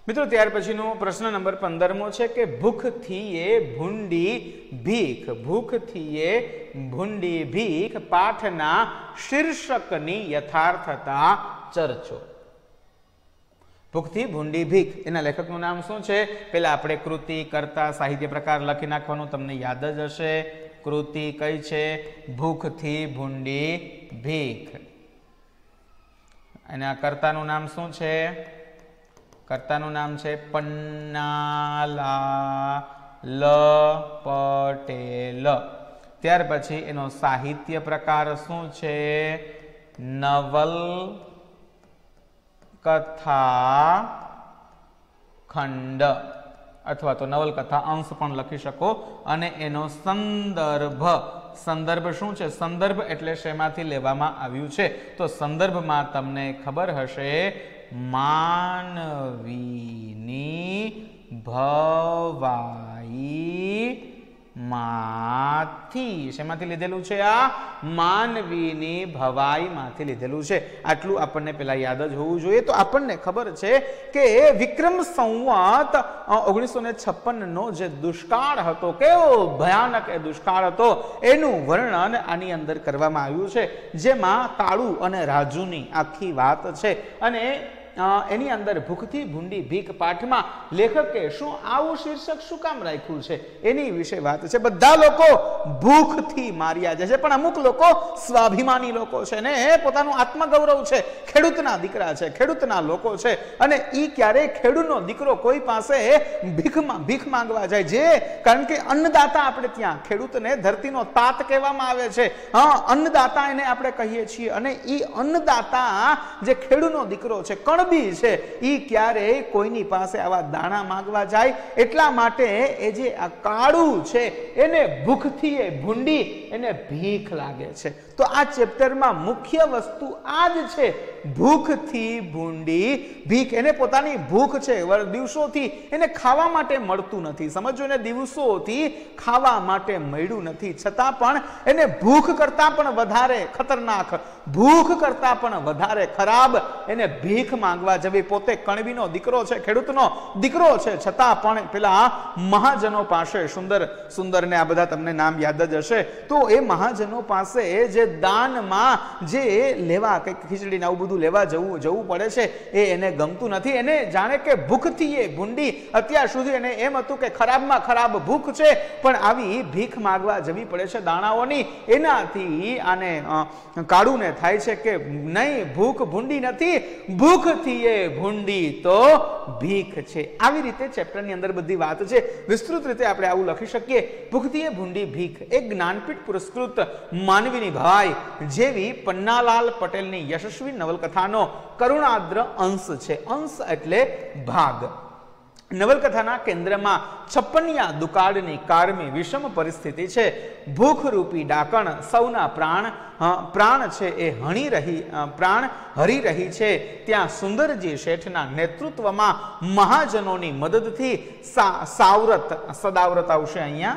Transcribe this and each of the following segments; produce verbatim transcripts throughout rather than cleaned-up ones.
मित्रों त्यार पछीनो प्रश्न नंबर पंदरमो छे के भूख थी ये भूंडी भीख भूख थी ये भूंडी भीख पाठना शीर्षकनी यथार्थता चर्चो। भूख थी भूंडी भीख एना लेखकनुं नाम शुं छे? पेला आपणे कृति कर्ता साहित्य प्रकार लखी नाखवानुं तमने याद ज हशे। कृति कई छे? भूख थी भूंडी भीख। एना कर्तानुं नाम शुं छे? कर्तानुं नाम छे पन्नाला ल पटेल। त्यार पछी एनो साहित्य प्रकार शुं छे? नवल कथा खंड अथवा तो नवलकथा अंश पण लखी शको। अने एनो संदर्भ संदर्भ शुं छे? संदर्भ एटले शेमांथी लेवामां आव्युं छे? तो संदर्भमां तमने खबर हशे मानवीनी भवाई माथी। शेमांथी लीधेलुं छे? आ मानवीनी भवाई माथी लीधेलुं छे। आटલું આપણને પેલા યાદ જ હોવું જોઈએ। તો આપણને ખબર છે કે વિક્રમ સંવત ઓગણીસો ને છપ્પન નો જે દુષ્કાળ હતો, કેવો ભયાનક એ દુષ્કાળ હતો, એનું વર્ણન આની અંદર કરવામાં આવ્યું છે, જેમાં કાળુ અને રાજુની આખી વાત છે। અને એની અંદર ભૂખથી ભૂંડી ભીખ પાઠમાં લેખકે શું આવું શીર્ષક શું કામ રાખ્યું છે એની વિશે વાત છે। બધા લોકો ભૂખથી માર્યા જાય છે, પણ અમુક લોકો સ્વાભિમાની લોકો છે ને, પોતાનું આત્મગૌરવ છે, ખેડૂતના દીકરા છે, ખેડૂતના લોકો છે, અને ઈ ક્યારે ખેડૂતનો દીકરો કોઈ પાસે ભીખમાં ભીખ માંગવા જાય જે કારણ કે અન્નદાતા આપણે ત્યાં ખેડૂતને ધરતીનો તાત કહેવામાં આવે છે। હા, અન્નદાતા એને આપણે કહીએ છીએ। અને ઈ અન્નદાતા જે ખેડૂતનો દીકરો છે, કણ છે ઈ ક્યારે કોઈની પાસે આવા દાણા માંગવા જાય એટલા માટે એ જે આ કાળુ છે એને ભૂખથી એ ભૂંડી એને ભીખ લાગે છે। તો આ ચેપ્ટરમાં મુખ્ય વસ્તુ આ જ છે, ભૂખથી ભૂંડી ભીખ। એને પોતાની ભૂખ છે, દિવસોથી એને ખાવા માટે મળતું નથી, સમજો એને દિવસોથી ખાવા માટે મળ્યું નથી, છતાં પણ એને ભૂખ કરતા પણ વધારે ખતરનાક, ભૂખ કરતા પણ વધારે ખરાબ એને ભીખ માંગવા જવી। પોતે કણબીનો દીકરો છે, ખેડૂતનો દીકરો છે, છતાં પણ પેલા મહાજનો પાસે સુંદર સુંદર ને આ બધા તમને નામ યાદ જ હશે, તો એ મહાજનો પાસે જે દાનમાં જે લેવા કંઈક ખીચડી ને આવું બધું લેવા જવું જવું પડે છે એ એને ગમતું નથી। એને જાણે કે ભૂખથી એ ભૂંડી અત્યાર સુધી એને એમ હતું કે ખરાબમાં ખરાબ ભૂખ છે, પણ આવી ભીખ માંગવા જવી પડે છે દાણાઓની। એનાથી આને કાળુને થાય છે કે નહીં, ભૂખ ભૂંડી નથી, ભૂખથી એ ભૂંડી તો ભીખ છે। આવી રીતે ચેપ્ટરની અંદર બધી વાત છે, વિસ્તૃત રીતે આપણે આવું લખી શકીએ। ભૂખથી એ ભૂંડી ભીખ એક જ્ઞાનપીઠ પુરસ્કૃત માનવીની ભાઈ જેવી પન્નાલાલ પટેલની યશસ્વી નવલકથાનો કરુણાદ્ર અંશ છે। અંશ એટલે ભાગ। નવલકથાના કેન્દ્રમાં છપ્પનિયા દુકાળની કાળમી વિષમ પરિસ્થિતિ છે। ભૂખરૂપી ડાકણ સૌના પ્રાણ પ્રાણ છે એ હણી રહી પ્રાણ હરી રહી છે। ત્યાં સુંદરજી શેઠના નેતૃત્વમાં મહાજનોની મદદથી સાવરત સદાવ્રત આવશે, અહીંયા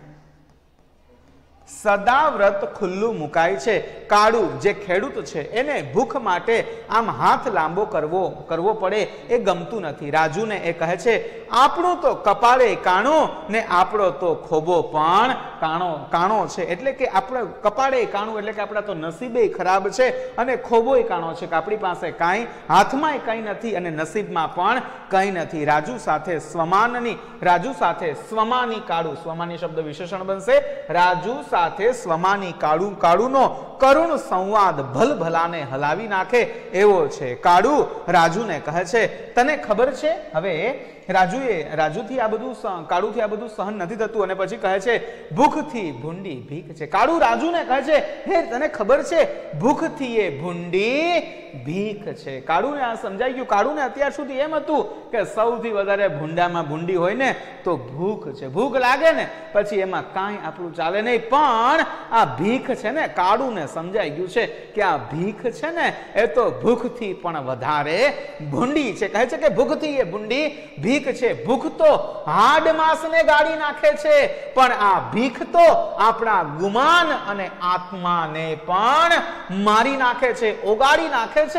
સદાવ્રત ખુલ્લું મુકાય છે। કાળુ જે ખેડૂત છે એને ભૂખ માટે આમ હાથ લાંબો કરવો કરવો પડે એ ગમતું નથી। રાજુને એ કહે છે આપણું તો કપાળે કાણો ને આપણો તો ખોબો પણ કાણો કાણો છે, એટલે કે આપણે કપાળે કાણું એટલે કે આપણા તો નસીબે ખરાબ છે અને ખોબોય કાણો છે, કે આપણી પાસે કાંઈ હાથમાંય કંઈ નથી અને નસીબમાં પણ કંઈ નથી। રાજુ સાથે સ્વમાનની રાજુ સાથે સ્વમાની કાળુ, સ્વમાની શબ્દ વિશેષણ બનશે, રાજુ સાથે સ્વમાની કાળુ કાળુનો કરુણ સંવાદ ભલભલાને હલાવી નાખે એવો છે। કાળુ રાજુને કહે છે તને ખબર છે, હવે રાજુએ રાજુથી આ બધું કાળુથી આ બધું સહન નથી થતું અને પછી કહે છે ભૂખથી ભૂંડી ભીખ છે। કાળુ રાજુને કહે છે હે તને ખબર છે ભૂખથી એ ભૂંડી ભીખ છે। કાળુને આ સમજાઈ ગયું। કાળુને અત્યાર સુધી એમ હતું કે સૌથી વધારે ભૂંડામાં ભૂંડી હોય ને તો ભૂખ છે, ભૂખ લાગે ને પછી એમાં કાંઈ આપણું ચાલે નહીં, પણ આ ભીખ છે ને, કાળુને સમજાઈ ગયું છે કે આ ભીખ છે ને એ તો ભૂખથી પણ વધારે ભૂંડી છે। કહે છે કે ભૂખથી એ ભૂંડી ભીખ છે। ભૂખ તો હાડ માંસને ગાળી નાખે છે, પણ આ ભીખ તો આપણા ગુમાન અને આત્માને પણ મારી નાખે છે, ઓગાળી નાખે છે।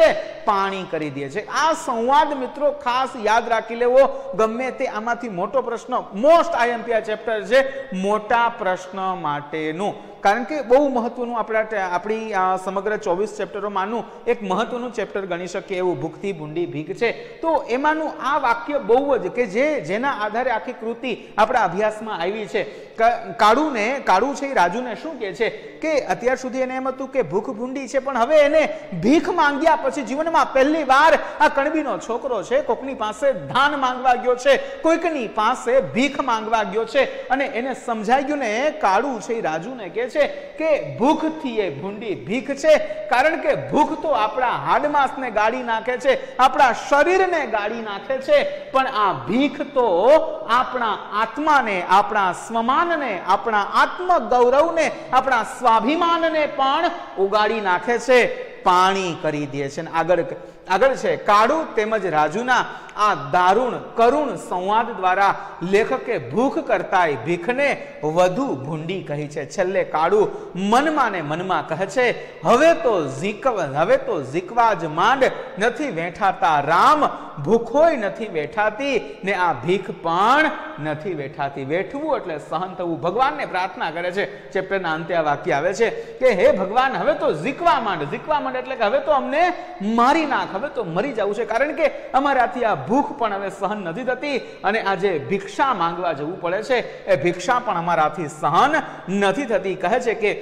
પાણી કરી દે છે. આ સંવાદ મિત્રો ખાસ યાદ રાખી લેવો. ગમે તે આમાંથી મોટો પ્રશ્ન, મોસ્ટ આઈએમપી આ ચેપ્ટર છે મોટા પ્રશ્ન માટેનું, કારણ કે બહુ મહત્વનું આપણા આપણી સમગ્ર ચોવીસ ચેપ્ટરોમાંનું એક મહત્વનું ચેપ્ટર ગણી શકીએ એવું ભૂખથી ભૂંડી ભીખ છે. તો એમાંનું આ વાક્ય બહુ જ કે જે જેના આધારે આખી કૃતિ આપણા અભ્યાસમાં આવી છે. કાળુને કાળુ છે એ રાજુને શું કહે છે કે અત્યાર સુધી એને એમ હતું કે ભૂખ ભૂંડી છે, પણ હવે એને ભીખ માંગ્યા પછી જીવનમાં પહેલી વાર આ કણબીનો છોકરો છે કોકની પાસે ધાન માંગવા ગયો છે, કોઈકની પાસે ભીખ માંગવા ગયો છે, અને એને સમજાઈ ગયું ને કાળુ છે એ રાજુને કહે છે કે ભૂખથી એ ભૂંડી ભીખ છે, કારણ કે ભૂખ તો આપણા હાડમાસને ગાળી નાખે છે, આપણા શરીરને ગાળી નાખે છે, પણ આ ભીખ તો આપણા આત્માને, આપણા સ્વમાનને, આપણા આત્મગૌરવને, આપણા સ્વાભિમાનને પણ ઉગાડી નાખે છે, પાણી કરી દે છે. આગળ આગળ છે કાળુ તેમજ રાજુના આ દારૂણ કરુણ સંવાદ દ્વારા લેખકે ભૂખ કરતાય ભીખને વધુ ભૂંડી કહી છે. છેલ્લે કાળુ મનમાં ને મનમાં કહે છે હવે તો ઝીકવ હવે તો ઝીકવા જ માંડ, નથી વેઠાતા રામ, ભૂખોય નથી વેઠાતી ને આ ભીખ પણ નથી વેઠાતી. વેઠવું એટલે સહન થવું. ભગવાનને પ્રાર્થના કરે છે. ચેપ્ટરના અંતે આ વાક્ય આવે છે કે હે ભગવાન હવે તો ઝીકવા માંડ. ઝીકવા માંડ એટલે કે હવે તો અમને મારી નાખ, હવે તો મરી જવું છે, કારણ કે અમારાથી આ ભૂખ પણ હવે સહન નથી થતી, અને આજે ભિક્ષા માંગવા જવું પડે છે એ ભિક્ષા પણ અમારાથી સહન નથી થતી. કહે છે કે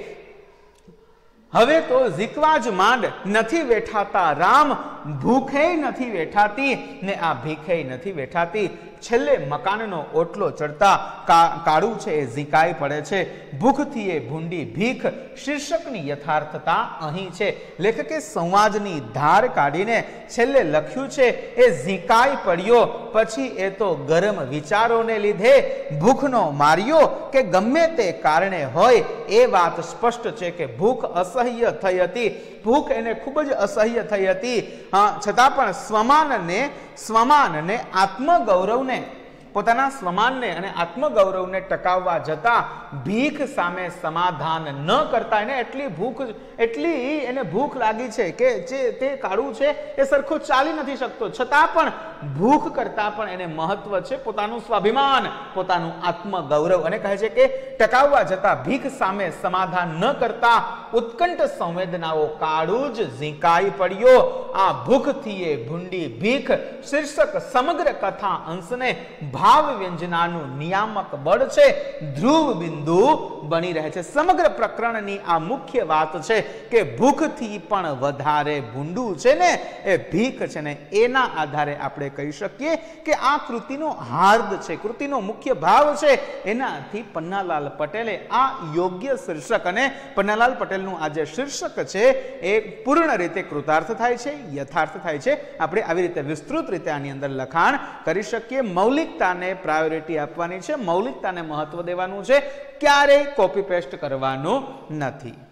હવે તો ઝીકવા જ માંડ, નથી વેઠાતા રામ, ભૂખે નથી વેઠાતી ને આ ભીખે નથી વેઠાતી. છેલ્લે મકાનનો ઓટલો ચડતા કાળુ છે એ ઝીકાઈ પડે છે. ભૂખથી એ ભૂંડી ભીખ શીર્ષકની યથાર્થતા અહીં છે. લેખકે સંવાદની ધાર કાઢીને છેલ્લે લખ્યું છે એ ઝીકાઈ પડ્યો પછી એ તો ગરમ વિચારોને લીધે ભૂખનો માર્યો કે ગમે તે કારણે હોય એ વાત સ્પષ્ટ છે કે ભૂખ અસહ્ય થઈ હતી. ભૂખ એને ખૂબ જ અસહ્ય થઈ હતી, છતાં પણ સ્વમાનને સ્વમાનને આત્મગૌરવને, પોતાના સ્વમાનને અને આત્મગૌરવને ટકાવવા જતા ભીખ સામે સમાધાન ન કરતા એને એટલી ભૂખ એટલી એને ભૂખ લાગી છે કે જે તે કાળુ છે એ સરખો ચાલી નથી શકતો, છતાં પણ ભૂખ કરતા પણ એને મહત્વ છે પોતાનું સ્વાભિમાન, પોતાનું આત્મગૌરવ. અને કહે છે કે ટકાવવા જતા ભીખ સામે સમાધાન ન કરતા ઉત્કંઠ સંવેદનાઓ કાળુ જ ઝીંકાઈ પડ્યો. આ ભૂખથી એ ભૂંડી ભીખ શીર્ષક સમગ્ર કથા અંશને ભાવ વ્યંજનાનું નિયામક બળ છે, ધ્રુવ બિંદુ બની રહે છે. સમગ્ર પ્રકરણની આ મુખ્ય વાત છે કે ભૂખથી પણ વધારે ભૂંડું છે ને એ ભીખ છે ને. એના આધારે આપણે કહી શકીએ કે આ કૃતિનો હાર્દ છે, કૃતિનો મુખ્ય ભાવ છે. એનાથી પન્નાલાલ પટેલે આ યોગ્ય શીર્ષક, અને પન્નાલાલ પટેલનું આ જે શીર્ષક છે એ પૂર્ણ રીતે કૃતાર્થ થાય છે, યથાર્થ થાય છે. આપણે આવી રીતે વિસ્તૃત રીતે આની અંદર લખાણ કરી શકીએ. મૌલિકતાને પ્રાયોરિટી આપવાની છે, મૌલિકતાને મહત્વ દેવાનું છે, ક્યારેય કોપી પેસ્ટ કરવાનું નથી.